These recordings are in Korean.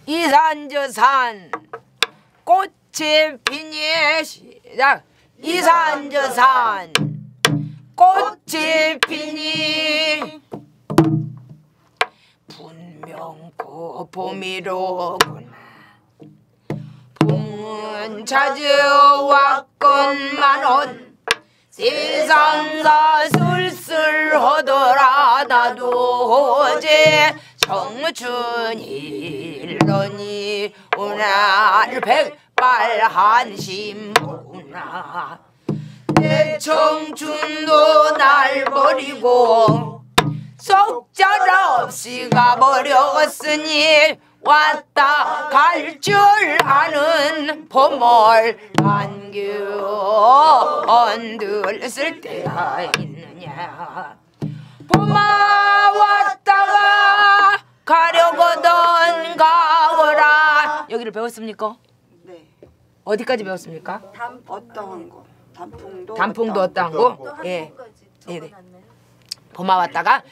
이산저산 꽃이 피니 시작. 이산저산 꽃이 피니 분명 그 봄이로구나. 봄은 찾아왔건만은 세상사 쓸쓸하더라. 나도 어제 청춘일러니 오늘 백발한 심구나. 내 청춘도 날 버리고 속절없이 가버렸으니 왔다 갈 줄 아는 봄을 안겨 언들쓸 때가 있느냐. 봄아 왔다가 가려거든 가거라. 여기를 배웠습니까? 네. 어디까지 배웠습니까? 어떠한 거? 단풍도 어떠한 거? 예. 네네. 봄아 왔다가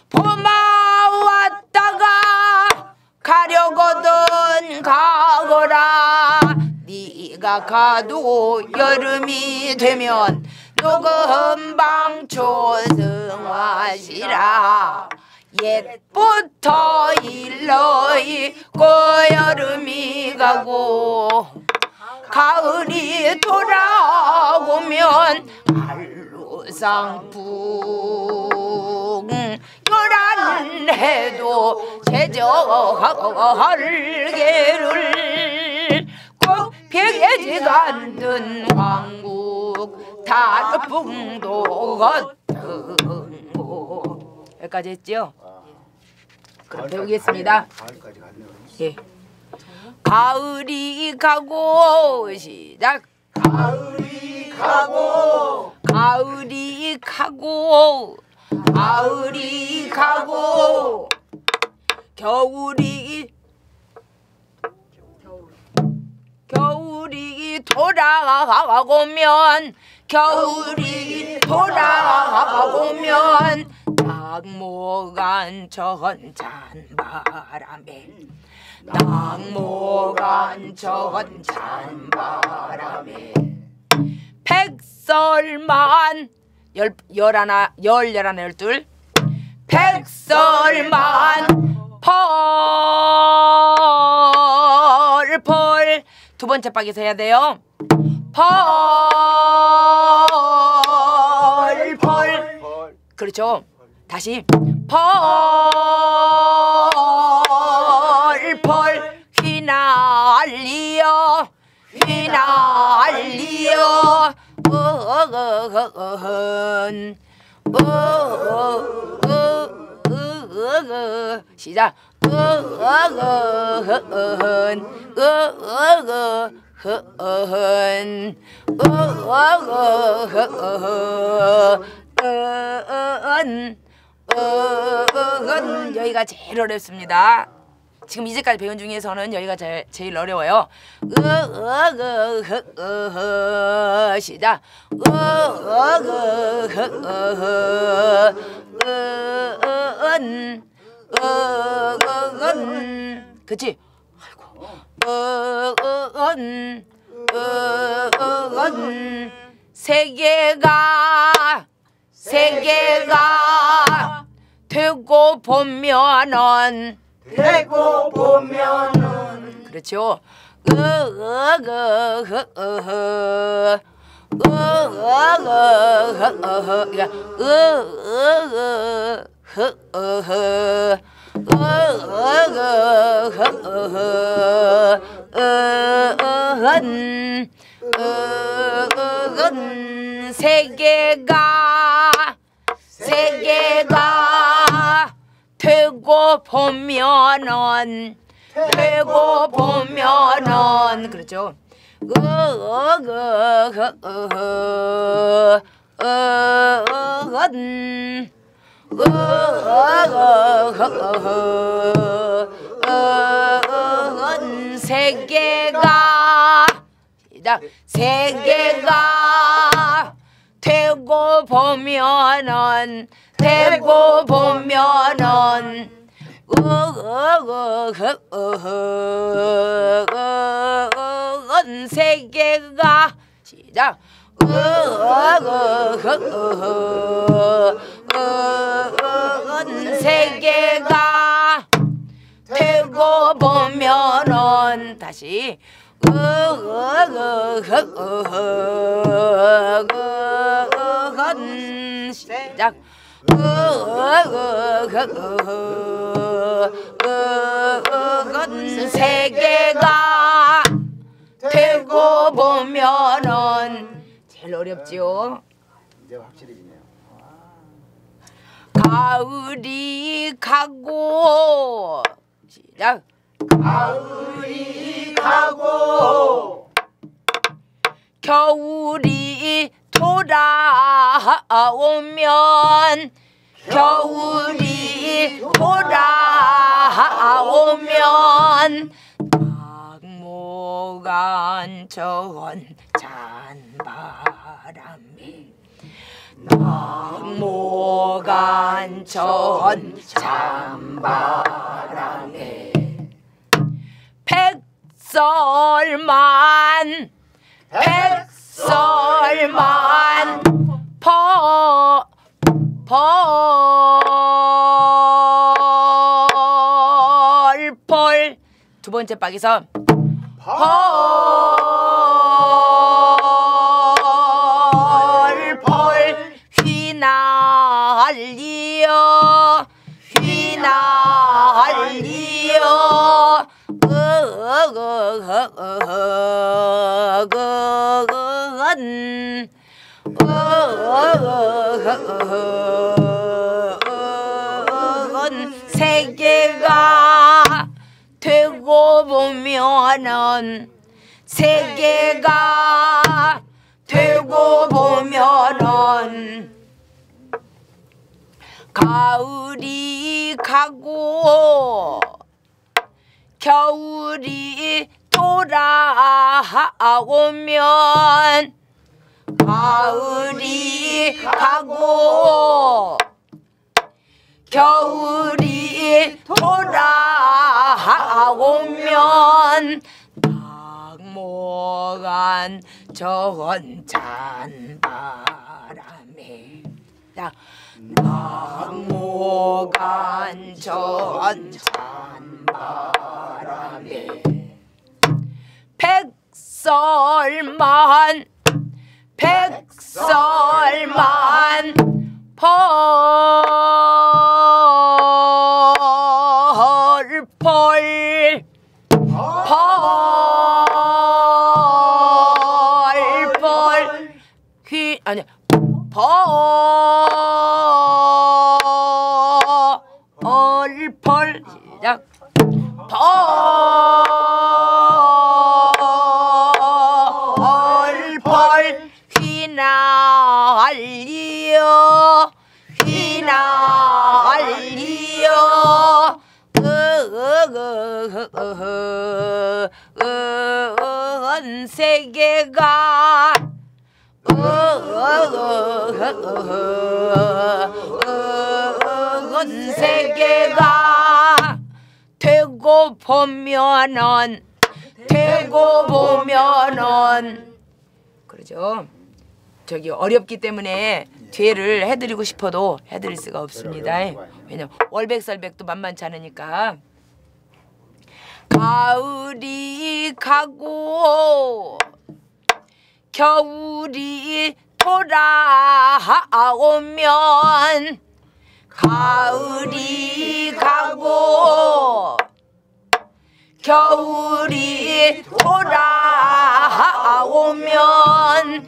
가려거든 가거라. 네가 가도 여름이 되면 녹음방 초승화시라. 옛부터 일러있고 여름이 가고 가을이 돌아오면 한루상풍 요란 해도 제저할개를 꼭 벽에 만든 왕국 단풍도 같은 곳. 여기까지 했죠? 그럼 배우겠습니다. 가을까지 갔네요. 예. 가을이 가고 시작. 가을이 가고 가을이 가고 가을이 가고 겨울이 돌아가고면 겨울이 돌아가고면 낙모간 천찬 바람에 낙모간 천찬 바람에 백설만 열하나 열둘 백설만 펄펄 두 번째 박에서 해야 돼요. 펄펄 그렇죠. 다시 펄펄 휘날리어 휘날리어 시작. 여기가 제일 어렵습니다. 지금 이제까지 배운 중에서는 여기가 제일 어려워요. 시작. 그치? 아이고. 세계가 되고 보면은 그렇죠. 세계가 되고 보면은 그렇죠. 세계가 되고 보면은 세계가 시작 세계가 되고 보면은 다시 시작 세계가 되고 보면은 제일 어렵지요. 이제 확실히 지네요. 가을이 가고 시작 가을이 가고 겨울이 돌아오면 겨울이 돌아오면 낙모간천 찬바람에 낙모간천 찬바람에 백설만 펄펄 두 번째 박에서 펄펄 휘날리어 휘날리어 세계가 되고 보면은 세계가 되고 보면은 가을이 가고 겨울이 돌아오면 가을이 가고 겨울이 돌아오면 낙모간천 찬바람에 낙모간천 찬바람에 백설만 펄펄 펄펄 휘 아니 펄펄 시작 펄펄 휘날리어 휘날리어 세계가 세계가 되고 보면은 그러죠. 저기 어렵기 때문에 뒤에를 해드리고 싶어도 해드릴 수가 없습니다. 왜냐면 월백설백도 만만치 않으니까. 가을이 가고 겨울이 돌아오면 가을이 가고 겨울이 돌아오면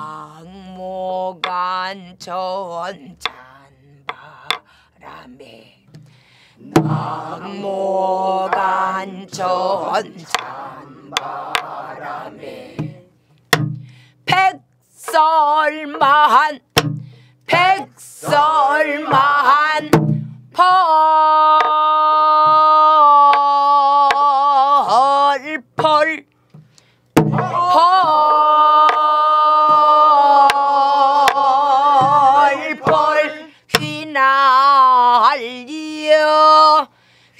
낙모간천 찬바람에 낙모간천 찬바람에 백설만 펄펄 펄펄 휘날리어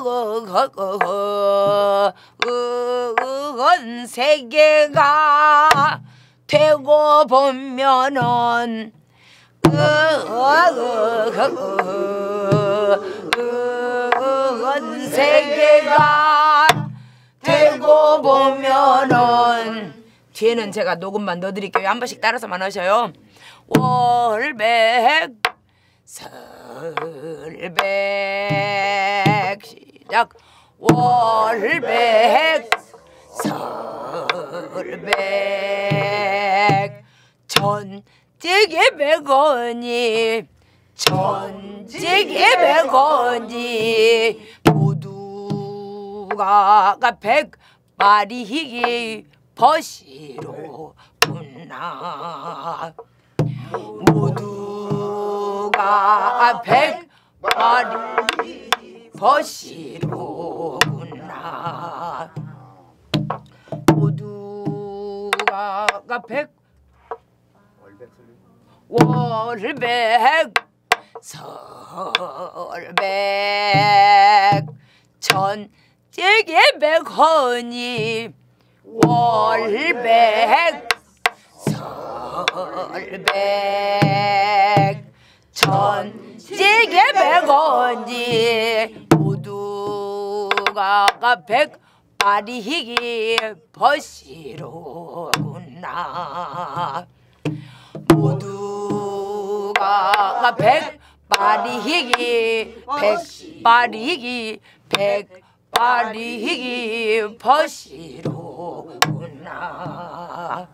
세계가 되고 보면은 세계가 되고 보면은 뒤에는 제가 녹음만 넣어드릴게요. 한 번씩 따라서만 하셔요. 월백 설백 시작. 월백 설백 천지개백원이 천지개백원이 모두가 백마리 버시로구나. 모두가 백마리 버시로구나. 모두가 월백 설백 천지개백원이 월백 설백 천지개백원이 모두가 백마리 버시로구나. 모두가 백마리 버시로구나.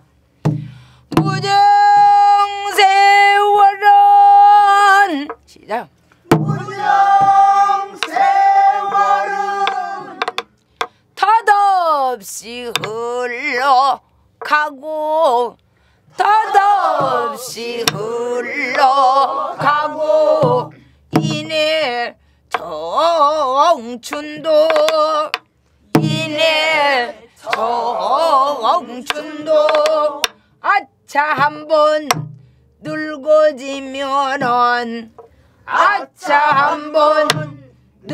무정세월은 시작. 무정세월은 덧없이 흘러가고 덧없이 흘러가고 이내 청춘도 이내 청춘도 아차 한번 늙어지면은 아차 한번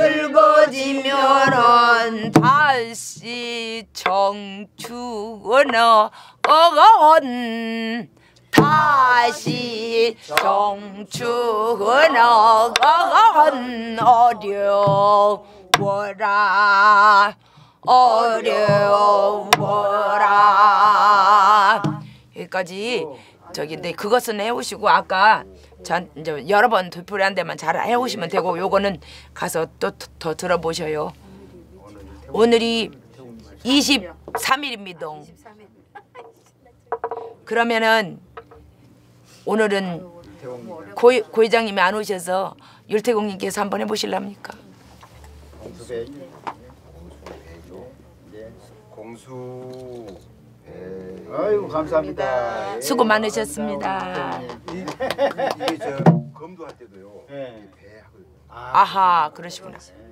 늙어지면은 다시 청춘어 다시 청춘어 어려워라. 여기까지 네 그것은 해오시고 아까 전 이제 여러 번 되풀이한 데만 잘 해오시면 되고 요거는 가서 또 더 들어보셔요. 오늘이 23일입니다. 그러면은 오늘은 고 회장님이 안 오셔서 율태공님께서 한번 해보실랍니까? 공수 아이고 감사합니다. 수고 많으셨습니다. 이게 저 검도할 때도요. 네. 배하고 아하 그러시구나.